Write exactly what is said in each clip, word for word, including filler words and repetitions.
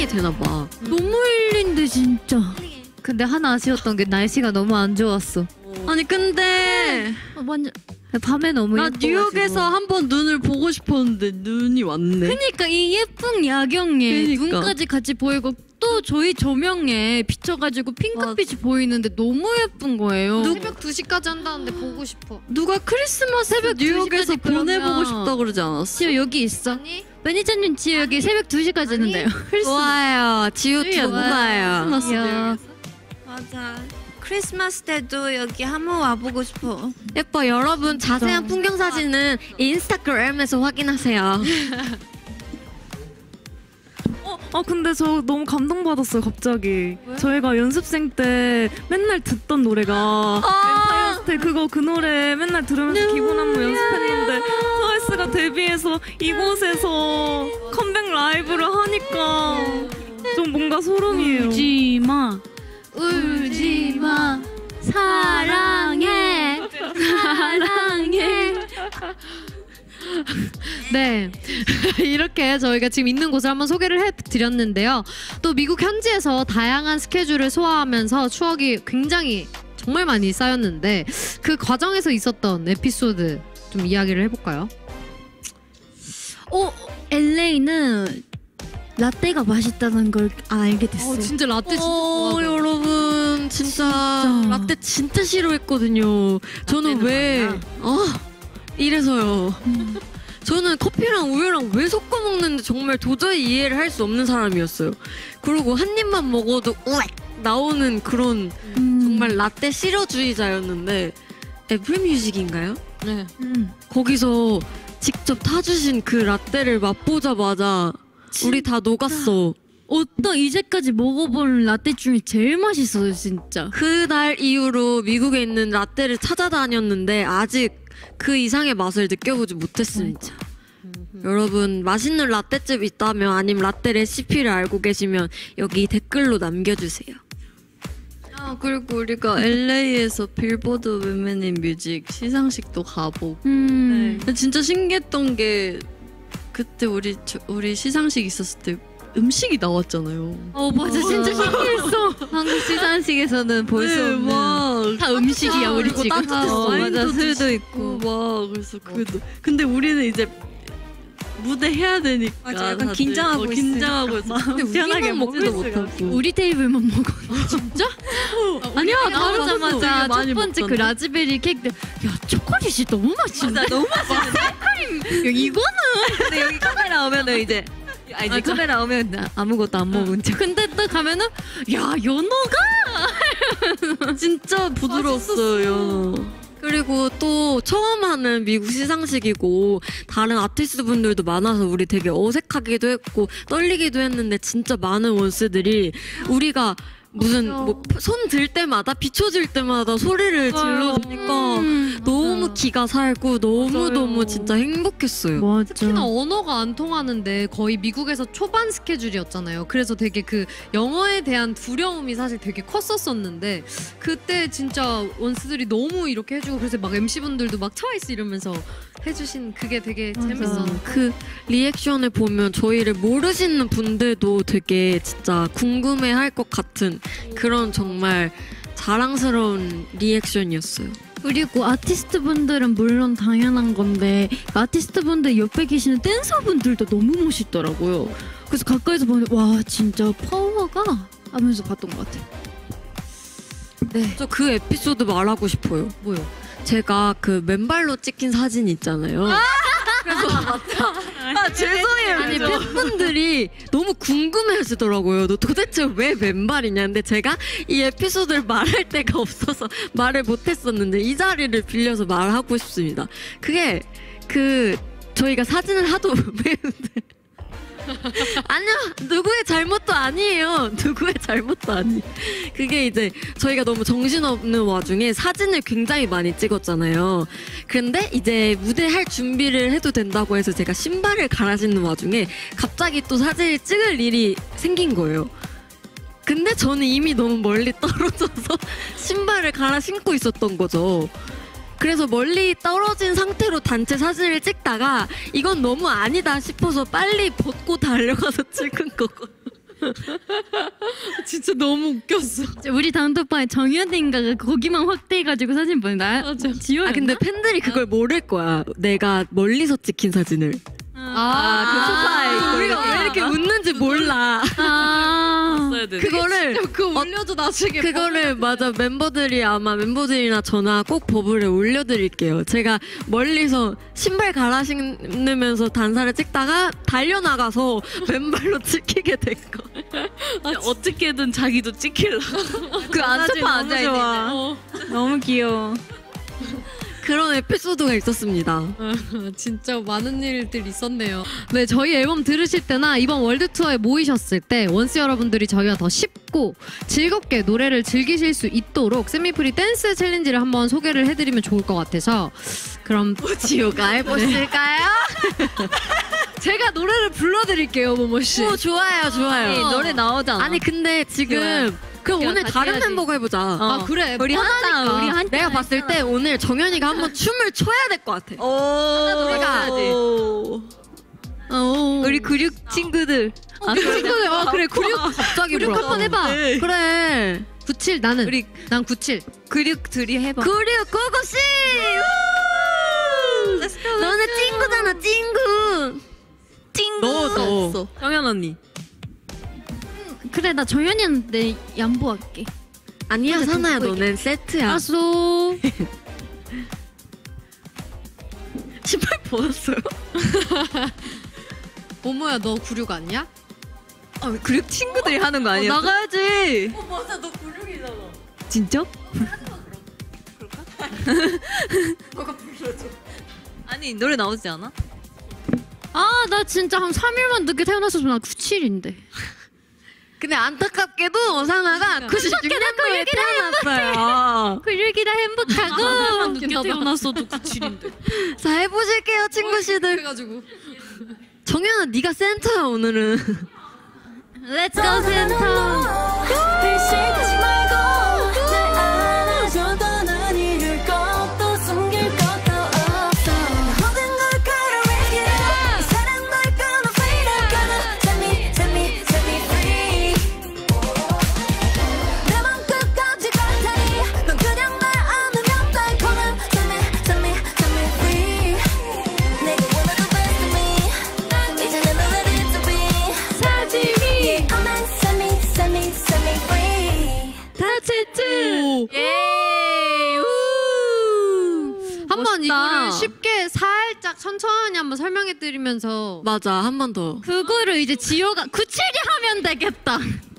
되나 봐. 음. 너무 힐링돼 진짜. 근데 하나 아쉬웠던 게 날씨가 너무 안 좋았어. 아니 근데 어, 완전. 밤에 너무 나 예뻐가지고. 뉴욕에서 한번 눈을 보고 싶었는데 눈이 왔네. 그러니까 이 예쁜 야경에 그러니까. 눈까지 같이 보이고 또 저희 조명에 비춰가지고 핑크빛이 보이는데 너무 예쁜 거예요. 새벽 두 시까지 한다는데 보고 싶어. 누가 크리스마스 새벽 뉴욕에서 보내보고 싶다 그러지 않았어? 지효 여기 있어. 아니? 매니저님 지효 여기 새벽 두 시까지 아니. 있는데요. 좋아요. 지우 좋아요. 크리스마스 맞아. 크리스마스 때도 여기 한번 와보고 싶어. 예뻐. 여러분 자세한 풍경 사진은 인스타그램에서 확인하세요. 어, 아 근데 저 너무 감동받았어요 갑자기. 왜? 저희가 연습생 때 맨날 듣던 노래가 엠파이어 스테이트 그거 그 노래 맨날 들으면서 기본 안무 연습했는데 트와이스가 데뷔해서 이곳에서 컴백 라이브를 하니까 좀 뭔가 소름이에요. 울지마 울지마 사랑해 사랑해. 네. 이렇게 저희가 지금 있는 곳을 한번 소개를 해드렸는데요. 또 미국 현지에서 다양한 스케줄을 소화하면서 추억이 굉장히 정말 많이 쌓였는데 그 과정에서 있었던 에피소드 좀 이야기를 해볼까요? 어 엘에이는 라떼가 맛있다는 걸 알게 됐어요. 어, 진짜 라떼 진짜 어, 좋아하죠. 여러분 진짜, 진짜. 라떼 진짜 싫어했거든요. 저는 왜 어, 이래서요. 음. 저는 커피랑 우유랑 왜 섞어 먹는데 정말 도저히 이해를 할 수 없는 사람이었어요. 그리고 한 입만 먹어도 우엑 나오는 그런 음. 정말 라떼 싫어주의자였는데 애플뮤직인가요? 네. 음. 거기서 직접 타주신 그 라떼를 맛보자마자 우리 다 녹았어. 어떤 이제까지 먹어본 라떼 중에 제일 맛있어요 진짜. 그날 이후로 미국에 있는 라떼를 찾아다녔는데 아직 그 이상의 맛을 느껴보지 못했습니다. 여러분 맛있는 라떼집 있다면 아니면 라떼 레시피를 알고 계시면 여기 댓글로 남겨주세요. 아 그리고 우리가 엘에이에서 빌보드 위멘 인 뮤직 시상식도 가보고. 음. 근데 진짜 신기했던 게 그때 우리 저, 우리 시상식 있었을 때 음식이 나왔잖아요. 어 맞아 진짜 신기했어. 한국 시상식에서는 볼 수 네, 없는. 막 다 음식이야 우리 그리고 지금. 따뜻했어. 어, 맞아, 와인도 술도 드시고 있고. 막 그래서 그도 근데 우리는 이제 무대 해야 되니까 맞아, 약간 다들 긴장하고 어, 긴장하고 있어. 근데 편하게 우리만 먹지도 먹을 수가 못하고. 우리 테이블만 먹어. 진짜? 아니야 나오자마자 나오자마자 첫 첫 번째 그 먹던데. 라즈베리 케이크 때 야 초콜릿이 너무 맛있는데. 너무 맛있는데. 야, 이거는 근데 여기 카메라 오면은 이제 아 이제 카메라 오면 나 아무것도 안 먹은 척. 근데 또 가면은 야 연어가 진짜 부드러웠어요. 그리고 또 처음 하는 미국 시상식이고 다른 아티스트 분들도 많아서 우리 되게 어색하기도 했고 떨리기도 했는데 진짜 많은 원스들이 우리가 무슨 뭐 손 들 때마다 비춰질 때마다 소리를 질러주니까 음, 너무 기가 살고 너무 너무 맞아요. 진짜 행복했어요. 맞아. 특히나 언어가 안 통하는데 거의 미국에서 초반 스케줄이었잖아요. 그래서 되게 그 영어에 대한 두려움이 사실 되게 컸었었는데 그때 진짜 원스들이 너무 이렇게 해주고 그래서 막 엠시분들도 막 트와이스 이러면서 해주신 그게 되게 재밌었어. 그 리액션을 보면 저희를 모르시는 분들도 되게 진짜 궁금해할 것 같은 그런 정말 자랑스러운 리액션이었어요. 그리고 아티스트 분들은 물론 당연한 건데 아티스트 분들 옆에 계시는 댄서 분들도 너무 멋있더라고요. 그래서 가까이서 보는데 와 진짜 파워가 하면서 봤던 것 같아요. 네. 저 그 에피소드 말하고 싶어요. 뭐요? 제가 그 맨발로 찍힌 사진 있잖아요. 그래서 아 죄송해요. 아니 팬분들이 너무 궁금해하시더라고요. 너 도대체 왜 맨발이냐. 근데 제가 이 에피소드를 말할 데가 없어서 말을 못했었는데 이 자리를 빌려서 말하고 싶습니다. 그게 그 저희가 사진을 하도 매운데 아니요 누구의 잘못도 아니에요. 누구의 잘못도 아니. 그게 이제 저희가 너무 정신없는 와중에 사진을 굉장히 많이 찍었잖아요. 근데 이제 무대 할 준비를 해도 된다고 해서 제가 신발을 갈아 신는 와중에 갑자기 또 사진을 찍을 일이 생긴 거예요. 근데 저는 이미 너무 멀리 떨어져서 신발을 갈아 신고 있었던 거죠. 그래서 멀리 떨어진 상태로 단체 사진을 찍다가 이건 너무 아니다 싶어서 빨리 벗고 달려가서 찍은 거고. 진짜 너무 웃겼어. 우리 단톡방에 정연인가가 거기만 확대해가지고 사진 보낸다. 맞아. 지효. 아 근데 팬들이 그걸 모를 거야. 내가 멀리서 찍힌 사진을. 아, 그 소파에 있고 우리가 왜 이렇게 웃는지 몰라. 아. 그거를 그거 올려줘 나중에. 그거를 맞아 멤버들이 아마 멤버들이나 저나 꼭 버블에 올려드릴게요. 제가 멀리서 신발 갈아 신으면서 단사를 찍다가 달려나가서 맨발로 찍히게 된 거. 어떻게든 자기도 찍힐라. 그 안쪽만 앉아 있는. 좋아. 너무 귀여워. 그런 에피소드가 있었습니다. 진짜 많은 일들 있었네요. 네, 저희 앨범 들으실 때나 이번 월드 투어에 모이셨을 때 원스 여러분들이 저희와 더 쉽고 즐겁게 노래를 즐기실 수 있도록 세미프리 댄스 챌린지를 한번 소개를 해드리면 좋을 것 같아서 그럼 지효가 해보실까요? 제가 노래를 불러드릴게요, 모모 씨. 오 좋아요 좋아요. 네, 노래 나오잖아. 아니 근데 지금 그럼 오늘 같이 다른 해야지. 멤버가 해보자. 아 그래, 우리 한장 우리 한 내가 봤을 때 오늘 정연이가 한번 춤을 춰야 될 것 같아. 오. 노래가 오. 어, 우리 근육 친구들. 아, 친구들, 아 그래, 근육 갑자기 근육 뭐라. 한번 해봐. 그래. 구칠 나는 우리 난 구칠. 근육 둘이 해봐. 그리고 고고씨. 너네 찡구잖아 찡구. 찡구. 너 너. 정연 언니. 그래 나 정연이한테 양보할게. 아니야 사나야 너넨 세트야. 알았어. 신발 벗었어요? 모모야, 너 구육 아니야? 아, 근육 친구들이 하는 거 아니야? 나가야지. 어 맞아 너 근육이잖아. 진짜? 너가 불러줘. 아니 노래 나오지 않아? 아 나 진짜 한 삼 일만 늦게 태어났었으면 나 구칠인데. 근데 안타깝게도 사나가 구십육 년도에 태어났어요. 근육이다 행복하고. 늦게 태어났어도 구칠인데. 자 해보실게요 친구씨들. 그래가지고 정연아 네가 센터야 오늘은. Let's go 센터. 의식하지 말고 날 안아줘도 난 잃을 것도 숨길 것도 없어. 모든 걸 걸어내게 이 사랑 널 끊어 freedom gonna set me set me set me free. 내 맘 끝까지 갈 테니 넌 그냥 날 안으면 달콤한 set me set me set me free. 내가 원하는 best of me 이제 내 맘에 let it be. 사지 위에 I'm not set me set me set me free. 다치트. 한번 이거를 쉽게 살짝 천천히 한번 설명해드리면서 맞아 한 번 더. 그거를 이제 지효가 구칠이 하면 되겠다.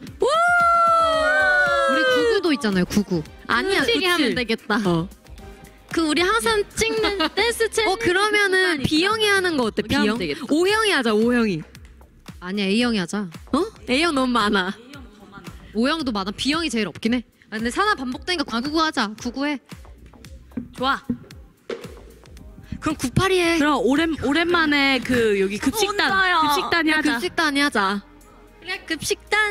우리 구구도 있잖아요, 구구. 아니야 구칠이 하면 구칠. 되겠다. 어. 그 우리 항상 찍는 댄스 챌린지. 어 그러면은 B형이 하는 거 어때? 하면 B형? 되겠다. O형이 하자 O형이. 아니야, A형이 하자. 어? A형 너무 많아. O형도 많아. B형이 제일 없긴 해. 아, 근데 사나 반복되니까 구구 하자. 구구 해. 좋아. 그럼 구팔이 해. 그럼 오랜 오랜만에 그 여기 급식단 혼자야. 급식단이 하자. 급식단이 하자. 그래 급식단.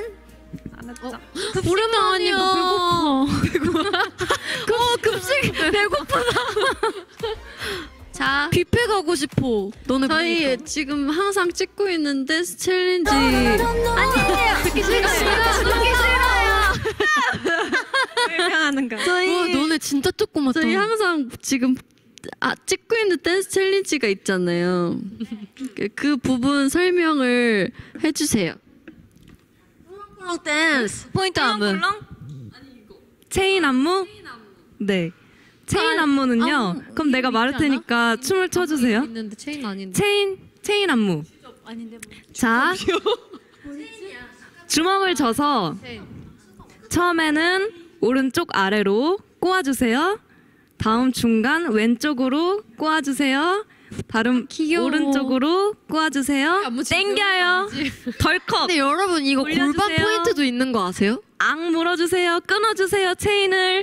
오랜만이야. 배고파. 어 급식 배고프다. 자. 뷔페 가고 싶어. 너네 저희 보니까. 지금 항상 찍고 있는 댄스 챌린지 아니에요. 듣기 싫어요. 듣기 싫어요. 설명하는 거. 저희 와 너네 진짜 조그맣다. 저희 항상 지금 아, 찍고 있는 댄스 챌린지가 있잖아요. 그, 그 부분 설명을 해주세요. 꿀렁 댄스. 포인트 안무. 체인 안무? 네. 체인 안무는요. 그럼 내가 말할 테니까 춤을 춰주세요. 있는데 체인 아닌데. 체인 체인 안무. 자, 주먹을 져서 처음에는 오른쪽 아래로 꼬아주세요. 다음 중간 왼쪽으로 꼬아주세요. 다음 오른쪽으로 꼬아주세요. 안무 지금 땡겨요. 덜컥. 근데 여러분 이거 올려주세요. 골반 포인트도 있는 거 아세요? 앙 물어주세요. 끊어주세요. 체인을.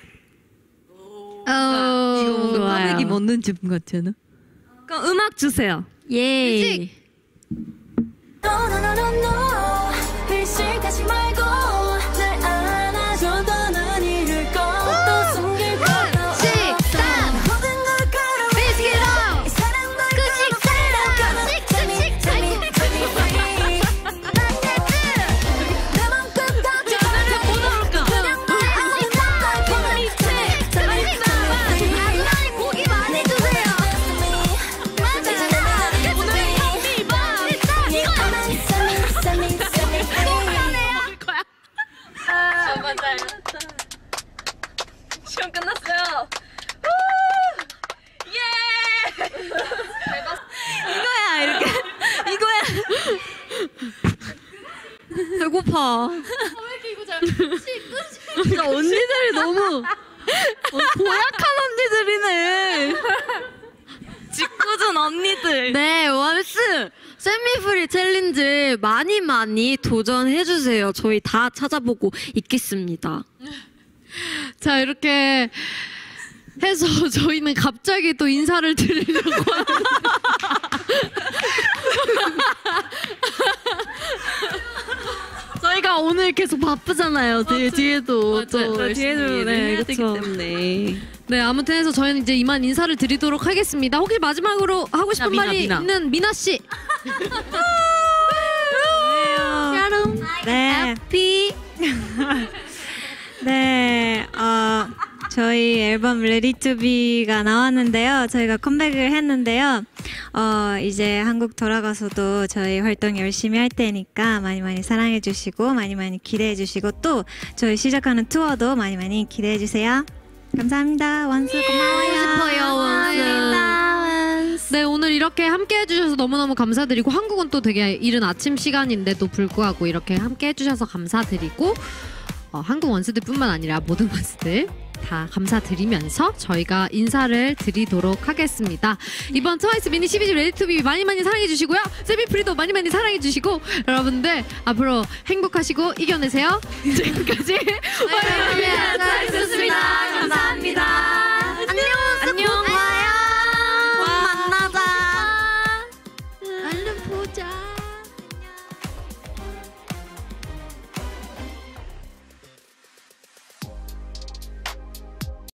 어, 이거 좋아요. 까매기 먹는 집 같지 않아? 그럼 음악 주세요. 예. No no no no no. 의식하지 말고 날 안아줘도 난 잃을 것도 숨길 것도 없어. 모든 걸 걸어내게 이 사랑 널 끊어 freedom gonna set me set me set me free. 배고파. 진짜 언니들이 너무 어, 고약한 언니들이네. 짓궂은 언니들. 네, 원스 세미프리 챌린지 많이 많이 도전해 주세요. 저희 다 찾아보고 있겠습니다. 자, 이렇게 해서 저희는 갑자기 또 인사를 드리려고 하는데 저희가 오늘 계속 바쁘잖아요. 뒤, 뒤에도 또 맞아요. 열심히 뒤에도, 일을 네, 해야 되기 그쵸. 때문에. 네, 아무튼 해서 저희는 이제 이만 인사를 드리도록 하겠습니다. 혹시 마지막으로 하고 싶은 미나, 말이 미나. 있는 미나 씨. 네. 해피. 네. 어, 저희 앨범 Ready to Be가 나왔는데요. 저희가 컴백을 했는데요. 어, 이제 한국 돌아가서도 저희 활동 열심히 할 테니까 많이 많이 사랑해 주시고 많이 많이 기대해 주시고 또 저희 시작하는 투어도 많이 많이 기대해 주세요. 감사합니다. 원수 고마워요. 원스. 네, 오늘 이렇게 함께 해주셔서 너무너무 감사드리고 한국은 또 되게 이른 아침 시간인데도 불구하고 이렇게 함께 해주셔서 감사드리고 어, 한국 원스들뿐만 아니라 모든 원스들 다 감사드리면서 저희가 인사를 드리도록 하겠습니다. 이번 트와이스 미니 십이 집 레디투비 많이 많이 사랑해주시고요. 세미프리도 많이 많이 사랑해주시고 여러분들 앞으로 행복하시고 이겨내세요. 지금까지 트와이스였습니다.